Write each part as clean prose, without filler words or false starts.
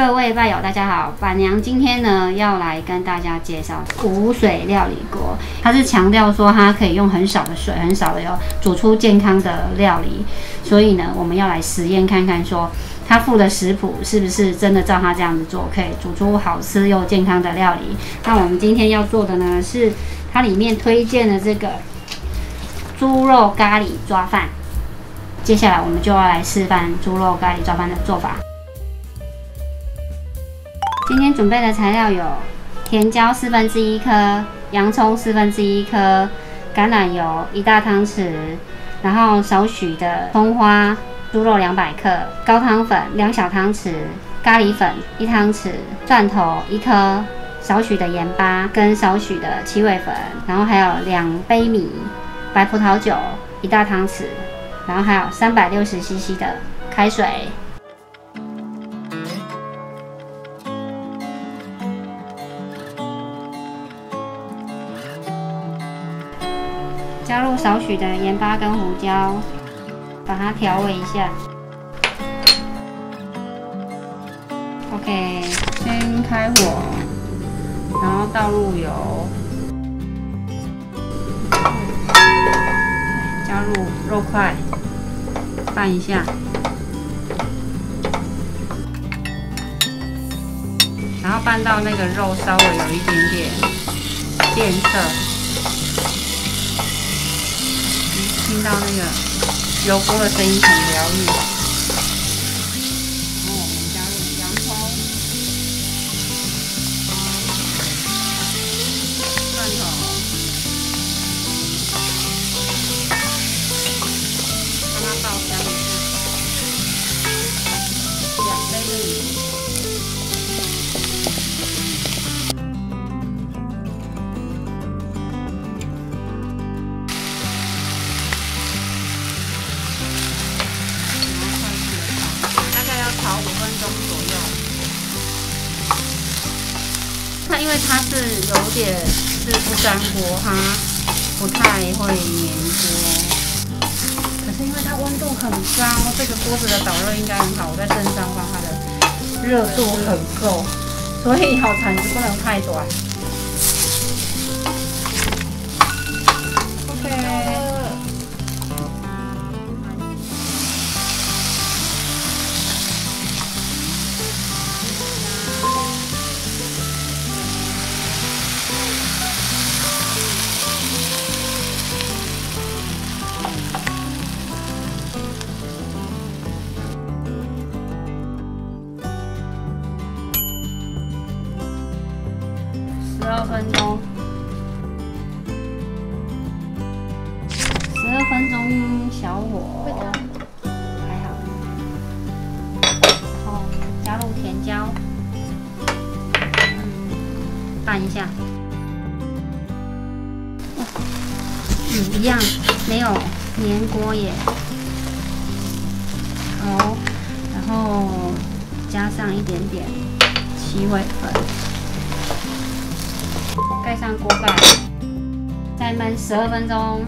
各位拜友，大家好，板娘今天呢要来跟大家介绍无水料理锅。它是强调说它可以用很少的水、很少的油煮出健康的料理，所以呢，我们要来实验看看说它附的食谱是不是真的照它这样子做，可以煮出好吃又健康的料理。那我们今天要做的呢是它里面推荐的这个猪肉咖喱抓饭。接下来我们就要来示范猪肉咖喱抓饭的做法。今天准备的材料有甜椒1/4颗、洋葱1/4颗、橄榄油1大汤匙，然后少许的葱花、猪肉200克、高汤粉2小汤匙、咖喱粉1汤匙、蒜头1颗、少许的盐巴跟少许的七味粉，然后还有2杯米、白葡萄酒1大汤匙，然后还有360cc 的开水。加入少许的盐巴跟胡椒，把它调味一下。OK， 先开火，然后倒入油，加入肉块，拌一下，然后拌到那个肉稍微有一点点变色。听到那个油锅的声音很疗愈。然后我们加入洋葱、蒜头、让它爆香一下，2杯的米。炒5分钟左右。它因为它是有点是不粘锅，它不太会粘锅。可是因为它温度很高，这个锅子的导热应该很好。我在正上方，它的热度很够，所以好铲子不能太短。OK。12分钟，12分钟小火，还好。然后加入甜椒，拌一下。一样没有粘锅耶。好，然后加上一点点七味粉。盖上锅盖，再焖12分钟。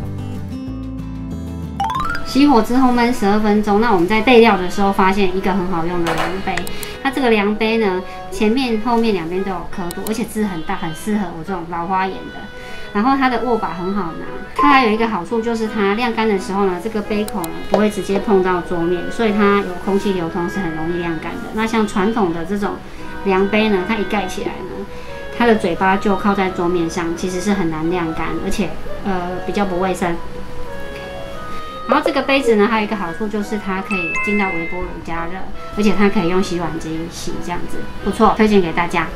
熄火之后焖12分钟。那我们在备料的时候发现一个很好用的量杯，它这个量杯呢，前面、后面两边都有刻度，而且字很大，很适合我这种老花眼的。然后它的握把很好拿，它还有一个好处就是它晾干的时候呢，这个杯口呢不会直接碰到桌面，所以它有空气流通，是很容易晾干的。那像传统的这种量杯呢，它一盖起来呢，它的嘴巴就靠在桌面上，其实是很难晾干，而且比较不卫生。然后这个杯子呢，还有一个好处就是它可以进到微波炉加热，而且它可以用洗碗机洗，这样子不错，推荐给大家。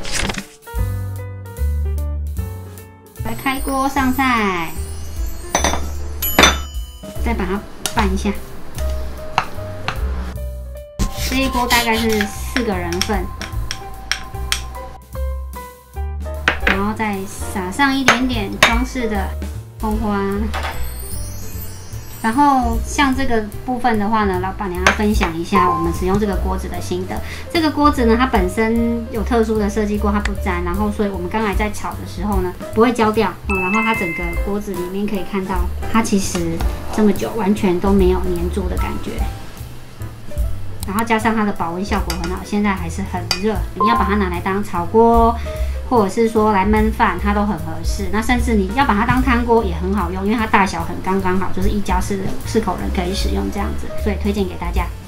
来开锅上菜，再把它拌一下。这一锅大概是4个人份。然后再撒上一点点装饰的葱花。然后像这个部分的话呢，老板娘要分享一下我们使用这个锅子的心得。这个锅子呢，它本身有特殊的设计过，它不粘，然后所以我们刚才在炒的时候呢，不会焦掉哦。然后它整个锅子里面可以看到，它其实这么久完全都没有粘住的感觉。 然后加上它的保温效果很好，现在还是很热，你要把它拿来当炒锅，或者是说来焖饭，它都很合适。那甚至你要把它当汤锅也很好用，因为它大小很刚刚好，就是1家4口人可以使用这样子，所以推荐给大家。